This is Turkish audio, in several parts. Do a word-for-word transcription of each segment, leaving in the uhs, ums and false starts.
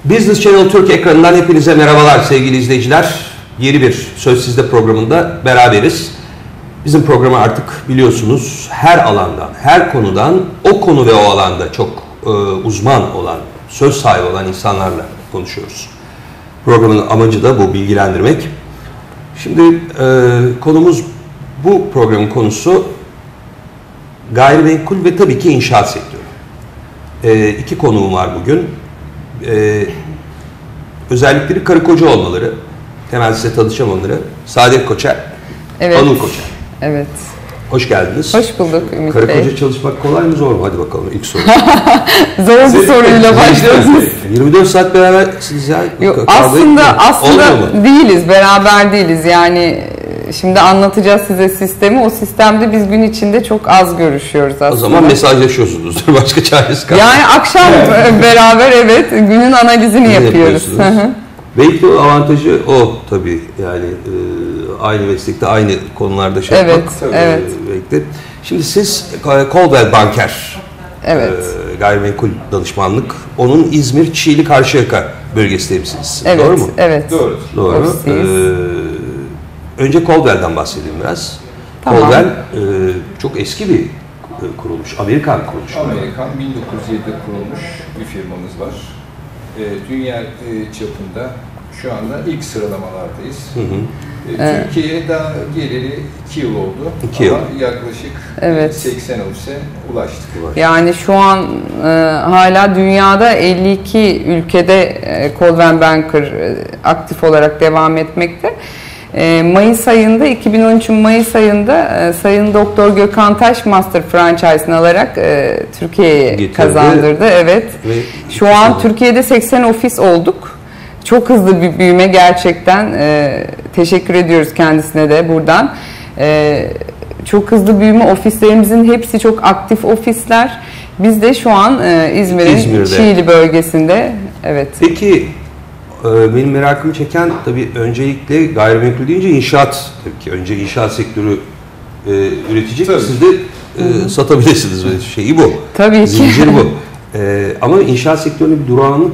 Business Channel Türk ekranından hepinize merhabalar sevgili izleyiciler. Yeni bir Söz Sizde programında beraberiz. Bizim programı artık biliyorsunuz her alandan, her konudan, o konu ve o alanda çok e, uzman olan, söz sahibi olan insanlarla konuşuyoruz. Programın amacı da bu, bilgilendirmek. Şimdi e, konumuz, bu programın konusu gayrimenkul ve tabii ki inşaat sektörü. E, iki konuğum var bugün. E, özellikleri karı koca olmaları. Hemen size tanışacağım onları. Saadet Koçer, evet. Anıl Koçer. Evet. Hoş geldiniz. Hoş bulduk Ümit Karı Bey. koca çalışmak kolay mı zor mu? Hadi bakalım ilk soru. Zor bir soruyla başlıyorsunuz. yirmi dört saat berabersiniz ya. Yok, aslında aslında değiliz, beraber değiliz. Yani şimdi anlatacağız size sistemi. O sistemde biz gün içinde çok az görüşüyoruz aslında. O zaman mesajlaşıyorsunuzdur. Başka çaresi kalmıyor. Yani akşam beraber evet günün analizini yapıyoruz. Belki o avantajı o tabii yani e, aynı meslekte aynı konularda şey evet, yapmak. Tabii, evet. E, belki. Şimdi siz Coldwell Banker, evet. e, gayrimenkul danışmanlık, onun İzmir Çiğli Karşıyaka bölgesinde misiniz? Evet, doğru mu? Evet. Doğru. Doğru. Ee, önce Coldwell'dan bahsedeyim biraz. Tamam. Coldwell e, çok eski bir kuruluş, Amerikan kuruluş. Amerikan bin dokuz yüz yedide kurulmuş bir firmamız var. E, dünya e, çapında şu anda ilk sıralamalardayız. Hı hı. E, evet. Türkiye'ye daha geleli iki yıl oldu. iki yıl. Ama yaklaşık evet. seksen olsa ulaştık. Yani şu an e, hala dünyada elli iki ülkede e, Coldwell Banker e, aktif olarak devam etmekte. E, Mayıs ayında, iki bin on üçün Mayıs ayında e, Sayın Doktor Gökhan Taş Master Franchise'ını alarak e, Türkiye'ye kazandırdı. Evet. Ve şu an güzel. Türkiye'de seksen ofis olduk. Çok hızlı bir büyüme gerçekten. E, teşekkür ediyoruz kendisine de buradan. E, çok hızlı büyüme, ofislerimizin hepsi çok aktif ofisler. Biz de şu an e, İzmir'in Çiğli bölgesinde. Evet. Peki benim merakımı çeken tabii öncelikle gayrimenkul deyince inşaat, tabii ki önce inşaat sektörü e, üretecek, tabii. Siz de e, satabilirsiniz, şeyi bu. Tabii ki. Zincir bu. E, ama inşaat sektöründe bir durağanlık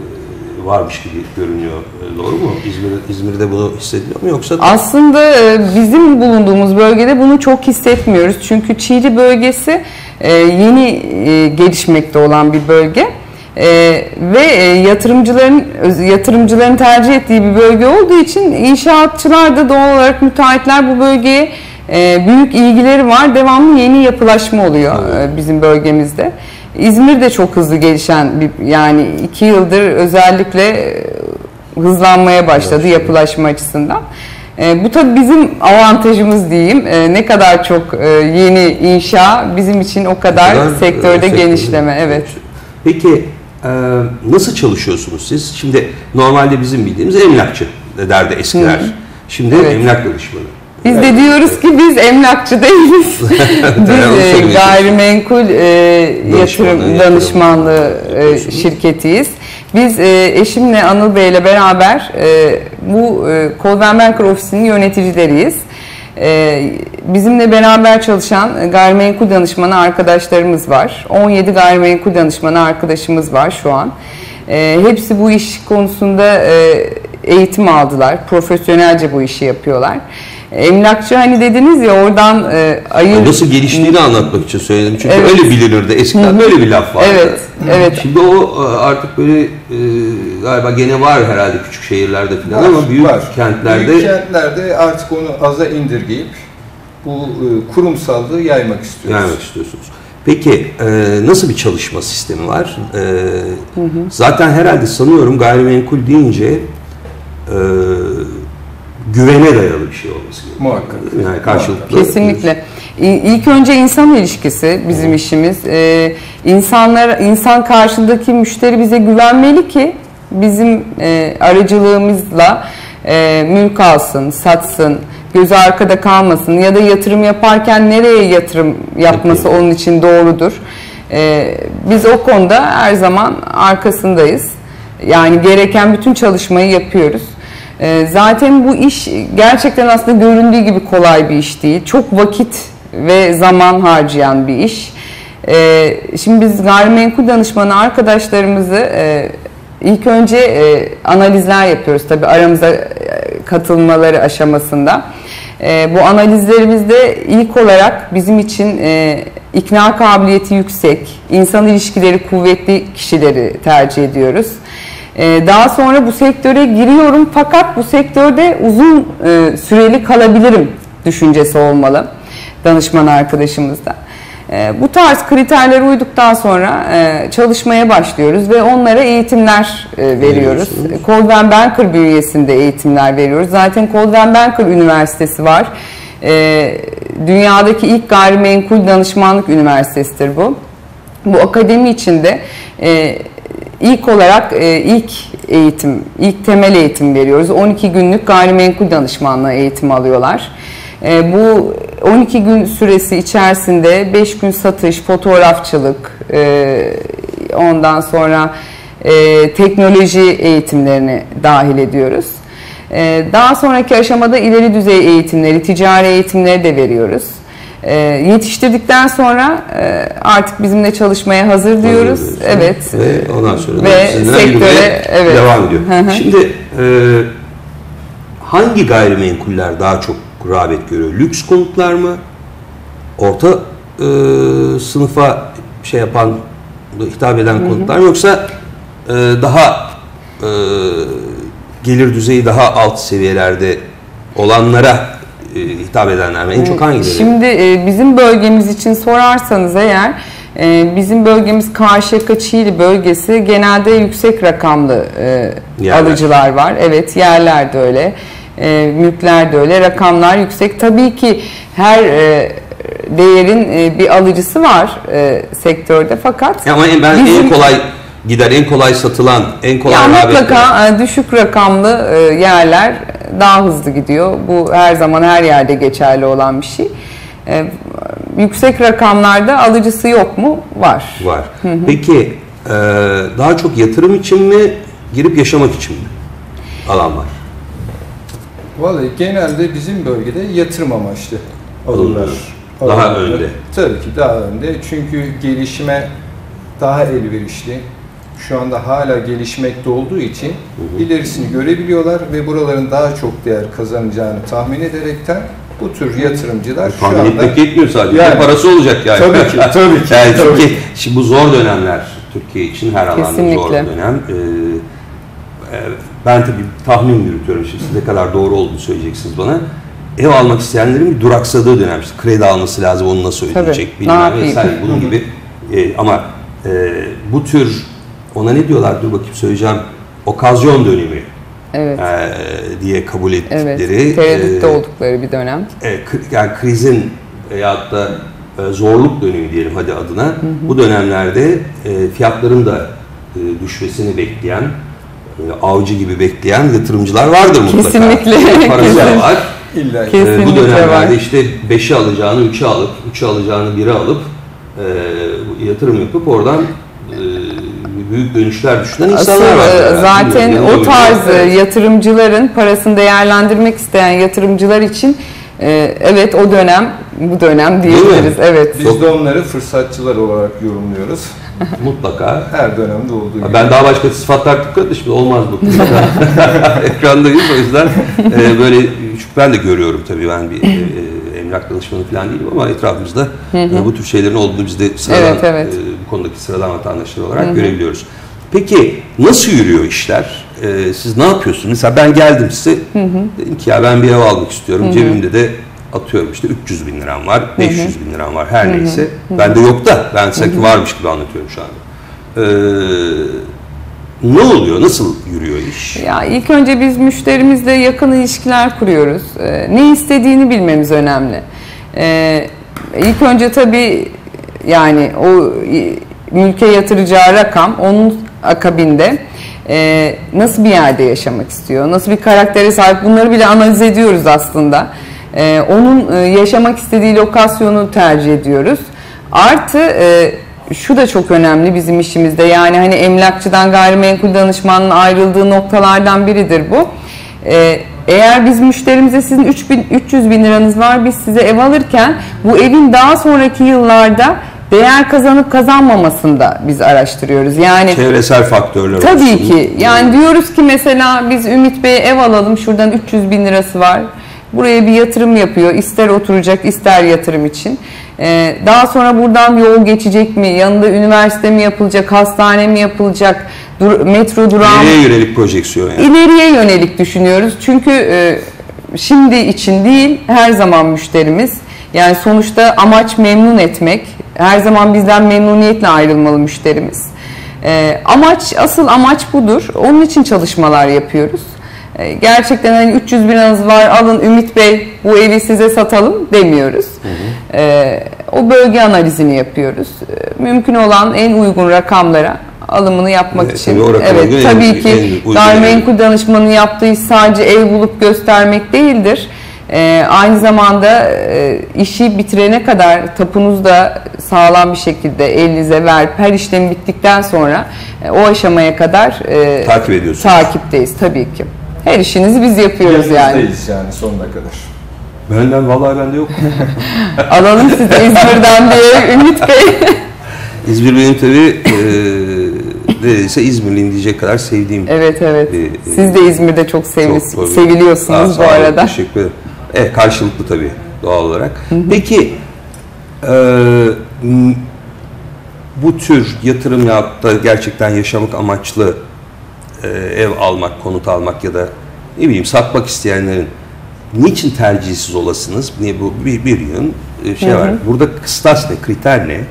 e, varmış gibi görünüyor. E, doğru mu? İzmir, İzmir'de bunu hissediyor mu yoksa? Aslında e, bizim bulunduğumuz bölgede bunu çok hissetmiyoruz. Çünkü Çiğli bölgesi e, yeni e, gelişmekte olan bir bölge. Ee, ve e, yatırımcıların yatırımcıların tercih ettiği bir bölge olduğu için inşaatçılar da doğal olarak, müteahhitler bu bölgeye e, büyük ilgileri var. Devamlı yeni yapılaşma oluyor e, bizim bölgemizde. İzmir de çok hızlı gelişen bir, yani iki yıldır özellikle e, hızlanmaya başladı evet. yapılaşma açısından. E, bu tabii bizim avantajımız diyeyim. E, ne kadar çok e, yeni inşa bizim için o kadar, kadar sektörde e, genişleme. Evet. Peki Ee, nasıl çalışıyorsunuz siz? Şimdi normalde bizim bildiğimiz emlakçı derdi eskiler. Hı. Şimdi evet. emlak danışmanı. Biz evet. de diyoruz evet. ki biz emlakçı değiliz. Biz e, gayrimenkul e, yatırım danışmanlığı e, şirketiyiz. Biz e, eşimle Anıl Bey ile beraber e, bu e, Coldwell Banker ofisinin yöneticileriyiz. Bizimle beraber çalışan gayrimenkul danışmanı arkadaşlarımız var. on yedi gayrimenkul danışmanı arkadaşımız var şu an. Hepsi bu iş konusunda eğitim aldılar. Profesyonelce bu işi yapıyorlar. Emlakçı hani dediniz ya, oradan e, ayır... Nasıl geliştiğini anlatmak için söyledim. Çünkü evet. öyle bilinirdi. Eskiden böyle bir laf vardı. Evet, evet. Şimdi o artık böyle e, galiba gene var herhalde küçük şehirlerde falan, ama büyük var. kentlerde... Büyük kentlerde artık onu aza indirgeyip bu e, kurumsallığı yaymak istiyoruz. Yaymak istiyorsunuz. Peki e, nasıl bir çalışma sistemi var? E, hı hı. Zaten herhalde sanıyorum gayrimenkul deyince e, güvene dayalı bir şey olması gerekiyor. Muhakkak. Yani karşılıklı. Kesinlikle. İlk önce insan ilişkisi bizim hmm. işimiz. Ee, insanlar, insan karşındaki müşteri bize güvenmeli ki bizim e, aracılığımızla e, mülk alsın, satsın, gözü arkada kalmasın ya da yatırım yaparken nereye yatırım yapması Peki. onun için doğrudur. E, biz o konuda her zaman arkasındayız. Yani gereken bütün çalışmayı yapıyoruz. Zaten bu iş gerçekten aslında göründüğü gibi kolay bir iş değil. Çok vakit ve zaman harcayan bir iş. Şimdi biz gayrimenkul danışmanı arkadaşlarımızı ilk önce e, analizler yapıyoruz tabii aramıza e, katılmaları aşamasında. E, bu analizlerimizde ilk olarak bizim için e, ikna kabiliyeti yüksek, insan ilişkileri kuvvetli kişileri tercih ediyoruz. E, daha sonra bu sektöre giriyorum fakat bu sektörde uzun e, süreli kalabilirim düşüncesi olmalı danışman arkadaşımızda. Bu tarz kriterlere uyduktan sonra çalışmaya başlıyoruz ve onlara eğitimler veriyoruz. Coldwell Banker bünyesinde eğitimler veriyoruz. Zaten Coldwell Banker Üniversitesi var. Dünyadaki ilk gayrimenkul danışmanlık üniversitesidir bu. Bu akademi içinde ilk olarak ilk eğitim, ilk temel eğitim veriyoruz. on iki günlük gayrimenkul danışmanlığı eğitimi alıyorlar. E, bu on iki gün süresi içerisinde beş gün satış, fotoğrafçılık, e, ondan sonra e, teknoloji eğitimlerini dahil ediyoruz. E, daha sonraki aşamada ileri düzey eğitimleri, ticari eğitimleri de veriyoruz. E, yetiştirdikten sonra e, artık bizimle çalışmaya hazır diyoruz. Hazır evet. Ve ondan sonra ve sektöre evet. devam ediyor. Şimdi e, hangi gayrimenkuller daha çok rağbet görüyor? Lüks konutlar mı? Orta e, sınıfa şey yapan, hitap eden hı hı. konutlar mı? Yoksa e, daha e, gelir düzeyi daha alt seviyelerde olanlara e, hitap edenler mi? En çok hangileri? Şimdi e, bizim bölgemiz için sorarsanız eğer e, bizim bölgemiz Karşıyaka Çiğli bölgesi genelde yüksek rakamlı e, alıcılar var. Evet, yerler de öyle. E, mülkler de öyle, rakamlar yüksek. Tabii ki her e, değerin e, bir alıcısı var e, sektörde fakat ama ben bizim, en kolay gider, en kolay satılan, en kolay yani mutlaka e, düşük rakamlı e, yerler daha hızlı gidiyor. Bu her zaman her yerde geçerli olan bir şey. E, yüksek rakamlarda alıcısı yok mu? Var. Var. Hı hı. Peki e, daha çok yatırım için mi, girip yaşamak için mi alan var? Vallahi genelde bizim bölgede yatırım amaçlı alımlar. Daha alımlar. önde. Tabii ki daha önde. Çünkü gelişime daha elverişli. Şu anda hala gelişmekte olduğu için hı hı. ilerisini görebiliyorlar ve buraların daha çok değer kazanacağını tahmin ederekten bu tür yatırımcılar tahmin şu anda... etmek yetmiyor sadece. Yani, parası olacak yani. Tabii ki. Tabii ki. Yani tabii Türkiye, ki. şimdi bu zor dönemler Türkiye için her alanda Kesinlikle. zor dönem. Ee, Ben tabii tahmin yürütüyorum şimdi, siz ne kadar doğru olduğunu söyleyeceksiniz bana. Ev almak isteyenlerin bir duraksadığı dönem, işte kredi alması lazım, onu nasıl ödeyecek bilmem vesaire bunun gibi. E, ama e, bu tür, ona ne diyorlar, dur bakayım söyleyeceğim, okazyon dönemi evet. e, diye kabul ettikleri. Evet, tereddütte e, oldukları bir dönem. E, yani krizin veyahut da e, zorluk dönemi diyelim hadi adına, hı hı. bu dönemlerde e, fiyatların da e, düşmesini bekleyen, avcı gibi bekleyen yatırımcılar vardır mutlaka. Kesinlikle. Parası da var. İlla ki. Ee, bu dönemlerde var. işte beşi alacağını üçe alıp, üçe alacağını bire alıp e, yatırım yapıp oradan e, büyük dönüşler düşünen insanlar var. Yani. Zaten yani, o tarz evet. yatırımcıların parasını değerlendirmek isteyen yatırımcılar için e, evet o dönem bu dönem diyebiliriz. Evet. Biz de onları fırsatçılar olarak yorumluyoruz. Mutlaka. Her dönemde olduğu gibi. Ben daha başka sıfatlar tıkladım, şimdi olmaz bu. Ekrandayız, o yüzden e, böyle, ben de görüyorum tabii, ben bir e, emlak danışmanı falan değilim ama etrafımızda e, bu tür şeylerin olduğunu biz de sıradan, evet, evet. E, bu konudaki sıradan vatandaşlar olarak hı hı. görebiliyoruz. Peki nasıl yürüyor işler? E, siz ne yapıyorsunuz? Mesela ben geldim size, hı hı. dedim ki ya ben bir ev almak istiyorum, hı hı. cebimde de atıyorum işte üç yüz bin liram var, beş yüz bin liram var, her hı hı. neyse. Hı hı. Bende yok da ben sanki hı hı. varmış gibi anlatıyorum şu anda. Ee, ne oluyor? Nasıl yürüyor iş? Ya ilk önce biz müşterimizle yakın ilişkiler kuruyoruz. Ee, ne istediğini bilmemiz önemli. Ee, ilk önce tabii yani o mülke yatıracağı rakam, onun akabinde e, nasıl bir yerde yaşamak istiyor, nasıl bir karaktere sahip, bunları bile analiz ediyoruz aslında. Ee, onun e, yaşamak istediği lokasyonu tercih ediyoruz. Artı e, şu da çok önemli bizim işimizde, yani hani emlakçıdan gayrimenkul danışmanının ayrıldığı noktalardan biridir bu. Ee, eğer biz müşterimize sizin üç yüz bin liranız var, biz size ev alırken bu evin daha sonraki yıllarda değer kazanıp kazanmamasını da biz araştırıyoruz. Yani çevresel faktörler tabii olsun. ki. Yani diyoruz ki mesela biz Ümit Bey'e ev alalım, şuradan üç yüz bin lirası var. Buraya bir yatırım yapıyor. İster oturacak, ister yatırım için. Ee, daha sonra buradan yol geçecek mi? Yanında üniversite mi yapılacak? Hastane mi yapılacak? Dur, metro durağı. İleriye yönelik projeksiyon yani. İleriye yönelik düşünüyoruz. Çünkü e, şimdi için değil, her zaman müşterimiz. Yani sonuçta amaç memnun etmek. Her zaman bizden memnuniyetle ayrılmalı müşterimiz. E, amaç, asıl amaç budur. Onun için çalışmalar yapıyoruz. E, gerçekten hani üç yüz bin liranız var, alın Ümit Bey bu evi size satalım demiyoruz. Hı hı. E, o bölge analizini yapıyoruz. E, mümkün olan en uygun rakamlara alımını yapmak evet, için. Tabii evet, tabii en, ki gayrimenkul danışmanının yaptığı iş sadece ev bulup göstermek değildir. Ee, aynı zamanda e, işi bitirene kadar tapunuzda sağlam bir şekilde elinize verip her işlem bittikten sonra e, o aşamaya kadar e, takip ediyorsunuz. Takipteyiz tabii ki. Her işinizi biz yapıyoruz yani. Yanınızdayız yani sonuna kadar. Benden vallahi bende yok. Alalım size İzmir'den diye Ümit Bey. İzmir benim tabii e, neredeyse İzmirliyim diyecek kadar sevdiğim. Evet evet. E, Siz de İzmir'de çok, sevili, çok seviliyorsunuz bu arada. Teşekkür ederim. Evet, karşılıklı tabii doğal olarak. Hı hı. Peki e, bu tür yatırım yapıp da gerçekten yaşamak amaçlı e, ev almak, konut almak ya da ne bileyim satmak isteyenlerin niçin tercihsiz olasınız? Niye bu bir, bir yön şey hı hı. var. Burada kıstas ne, kriter ne?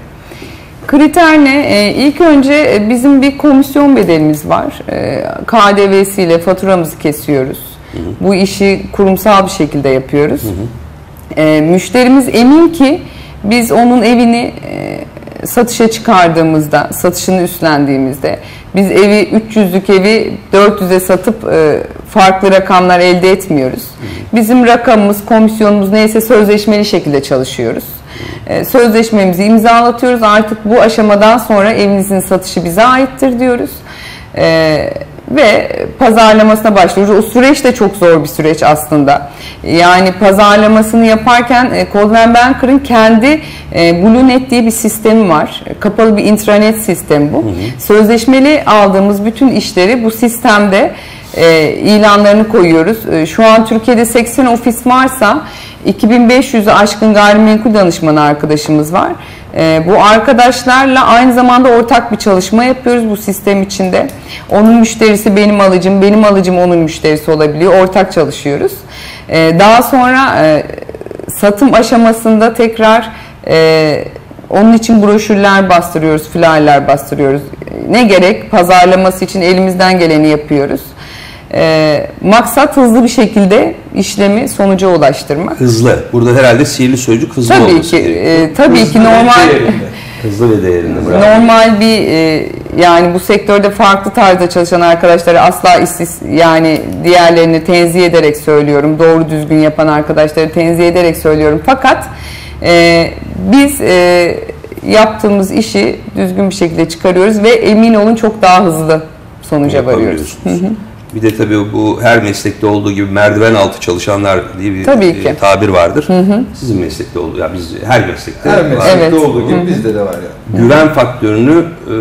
Kriter ne? Ee, ilk önce bizim bir komisyon bedelimiz var. Ee, K D V'siyle faturamızı kesiyoruz. Hı hı. Bu işi kurumsal bir şekilde yapıyoruz. Hı hı. Ee, müşterimiz emin ki biz onun evini e, satışa çıkardığımızda, satışını üstlendiğimizde biz evi üç yüzlük evi dört yüze satıp e, farklı rakamlar elde etmiyoruz. Hı hı. Bizim rakamımız, komisyonumuz neyse sözleşmeli şekilde çalışıyoruz. Sözleşmemizi imzalatıyoruz. Artık bu aşamadan sonra evinizin satışı bize aittir diyoruz. Ee, ve pazarlamasına başlıyoruz. O süreç de çok zor bir süreç aslında. Yani pazarlamasını yaparken Coldwell Banker'ın kendi e, BlueNet diye bir sistemi var. Kapalı bir intranet sistemi bu. Hı hı. Sözleşmeli aldığımız bütün işleri bu sistemde e, ilanlarını koyuyoruz. E, şu an Türkiye'de seksen ofis varsa iki bin beş yüzü aşkın gayrimenkul danışmanı arkadaşımız var. E, bu arkadaşlarla aynı zamanda ortak bir çalışma yapıyoruz bu sistem içinde. Onun müşterisi benim alıcım, benim alıcım onun müşterisi olabiliyor. Ortak çalışıyoruz. E, daha sonra e, satım aşamasında tekrar e, onun için broşürler bastırıyoruz, flyerler bastırıyoruz. Ne gerek? Pazarlaması için elimizden geleni yapıyoruz. E, maksat hızlı bir şekilde işlemi sonuca ulaştırmak. Hızlı. Burada herhalde sihirli sözcük hızlı tabii olması ki, e, tabii hızlı ki normal hızlı ve değerinde. Normal bir e, yani bu sektörde farklı tarzda çalışan arkadaşları asla istis yani diğerlerini tenzih ederek söylüyorum. Doğru düzgün yapan arkadaşları tenzih ederek söylüyorum. Fakat e, biz e, yaptığımız işi düzgün bir şekilde çıkarıyoruz ve emin olun çok daha hızlı sonuca varıyoruz. Hı hı. Bir de tabii bu her meslekte olduğu gibi merdiven altı çalışanlar diye bir e, tabir vardır. Hı hı. Sizin meslekte olduğu, ya biz her meslekte her meslekte evet. olduğu gibi hı hı. bizde de var ya. Yani. Güven hı. faktörünü e,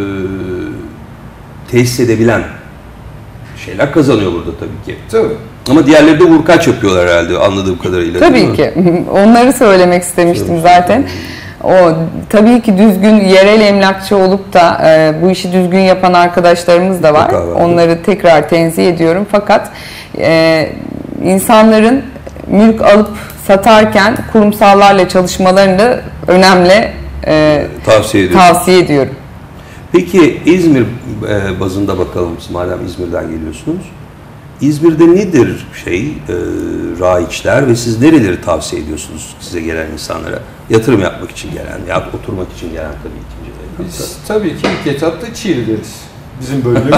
tesis edebilen şeyler kazanıyor burada tabii ki. Tabii. Ama diğerleri de vurkaç yapıyorlar herhalde anladığım kadarıyla. Tabii ki. Onları söylemek istemiştim zaten. O tabii ki düzgün yerel emlakçı olup da e, bu işi düzgün yapan arkadaşlarımız da var. Onları tekrar tenzih ediyorum. Fakat e, insanların mülk alıp satarken kurumsallarla çalışmalarını da önemli e, tavsiye ediyorum. Tavsiye ediyorum. Peki İzmir e, bazında bakalım, madem İzmir'den geliyorsunuz. İzmir'de nedir şey e, raiçler ve siz nereleri tavsiye ediyorsunuz size gelen insanlara? Yatırım yapmak için gelen ya oturmak için gelen tabii ikinci. Biz tabii ki ilk etapta Çiğli deriz. Bizim bölümümüz.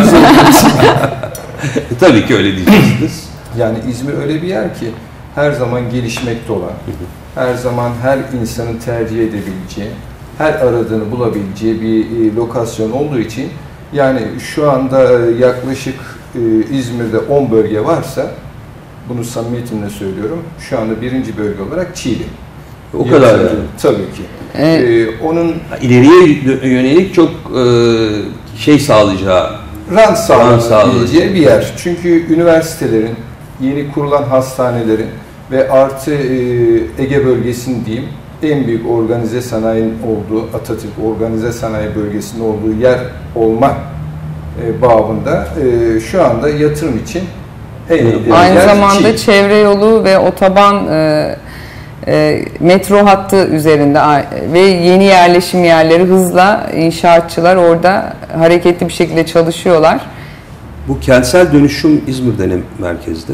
Tabii ki öyle diyeceksiniz. Yani İzmir öyle bir yer ki her zaman gelişmekte olan, her zaman her insanın tercih edebileceği, her aradığını bulabileceği bir lokasyon olduğu için yani şu anda yaklaşık İzmir'de on bölge varsa, bunu samimiyetimle söylüyorum, şu anda birinci bölge olarak Çiğli. O kadar Yatırım, yani. tabii ki. Evet. Ee, onun İleriye yönelik çok e, şey sağlayacağı, rant sağlayabileceği sağlayacağı bir yer. Çünkü üniversitelerin, yeni kurulan hastanelerin ve artı e, Ege bölgesinin diyeyim, en büyük organize sanayinin olduğu, Atatürk Organize Sanayi Bölgesi'nin olduğu yer olma e, babında e, şu anda yatırım için en iyi Aynı yer zamanda Çiğ. çevre yolu ve otoban e, e, metro hattı üzerinde a- ve yeni yerleşim yerleri hızla inşaatçılar orada hareketli bir şekilde çalışıyorlar. bu kentsel dönüşüm İzmir'de ne merkezde?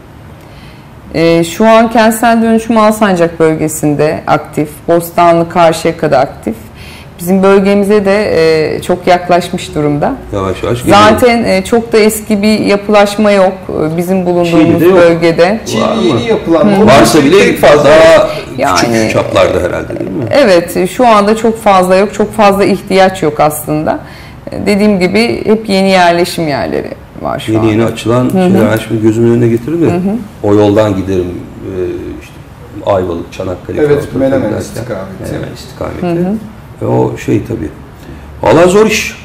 E, şu an kentsel dönüşüm Alsancak bölgesinde aktif, Bostanlı Karşıyaka'da aktif. Bizim bölgemize de e, çok yaklaşmış durumda. Yavaş yavaş geliyor. Zaten e, çok da eski bir yapılaşma yok e, bizim bulunduğumuz Çiğli'de yok. bölgede. Çiğ Var mı? yeni yapılan bu Varsa bile pek fazla daha Yani- küçük çaplarda herhalde değil mi? Evet, şu anda çok fazla yok, çok fazla ihtiyaç yok aslında. E, Dediğim gibi hep yeni yerleşim yerleri var şu Yeni anda. yeni açılan şeyler. Ben şimdi gözümün önüne getirdim de o yoldan giderim. Ee, işte Ayvalık, Çanakkale Evet, falan Menemen giderken. istikameti. Menemen istikameti. E, o şey tabii. Valla zor iş.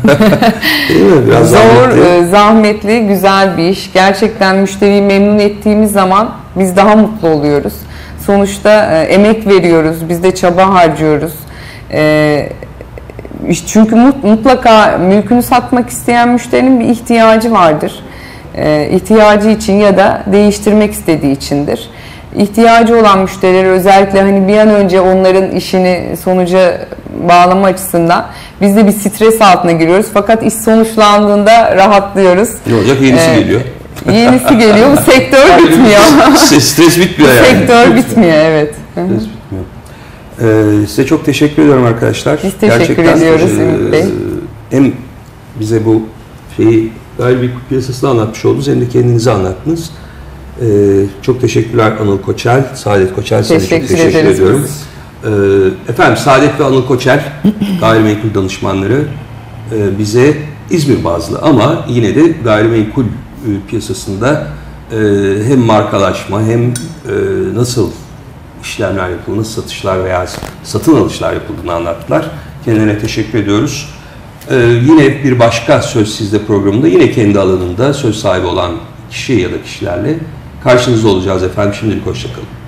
Değil mi? Biraz Zor, zahmetli. e, zahmetli, güzel bir iş. Gerçekten müşteriyi memnun ettiğimiz zaman biz daha mutlu oluyoruz. Sonuçta e, emek veriyoruz, biz de çaba harcıyoruz. E, iş- çünkü mut- mutlaka mülkünü satmak isteyen müşterinin bir ihtiyacı vardır. E, ihtiyacı için ya da değiştirmek istediği içindir. İhtiyacı olan müşterileri özellikle hani bir an önce onların işini sonuca bağlama açısından biz de bir stres altına giriyoruz. Fakat iş sonuçlandığında rahatlıyoruz. Ne olacak? Yenisi Ee, geliyor. Yenisi geliyor. Bu sektör bitmiyor. Stres bitmiyor yani. Sektör bitmiyor, evet. Hı hı. Stres bitmiyor. Ee, size çok teşekkür ediyorum arkadaşlar. Biz teşekkür ediyoruz Ümit Bey. Hem bize bu şeyi gayrimenkul piyasasını anlatmış oldunuz hem de kendinizi anlattınız. Ee, çok teşekkürler Anıl Koçel, Saadet Koçel. Size çok Teşekkür teşekkür ederiz ediyorum. biz. Ee, efendim Saadet ve Anıl Koçel gayrimenkul danışmanları e, bize İzmir bazlı ama yine de gayrimenkul e, piyasasında e, hem markalaşma hem e, nasıl işlemler yapıldı, nasıl satışlar veya satın alışlar yapıldığını anlattılar. Kendilerine teşekkür ediyoruz. Ee, yine bir başka Söz Sizde programında yine kendi alanında söz sahibi olan kişi ya da kişilerle karşınızda olacağız efendim. Şimdilik hoşça kalın.